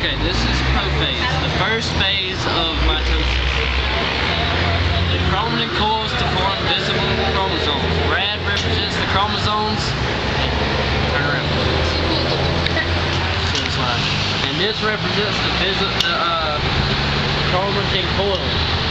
Okay, this is prophase, the first phase of mitosis. The chromatin coils to form visible chromosomes. Rad represents the chromosomes. Turn around. And this represents the chromatin coil.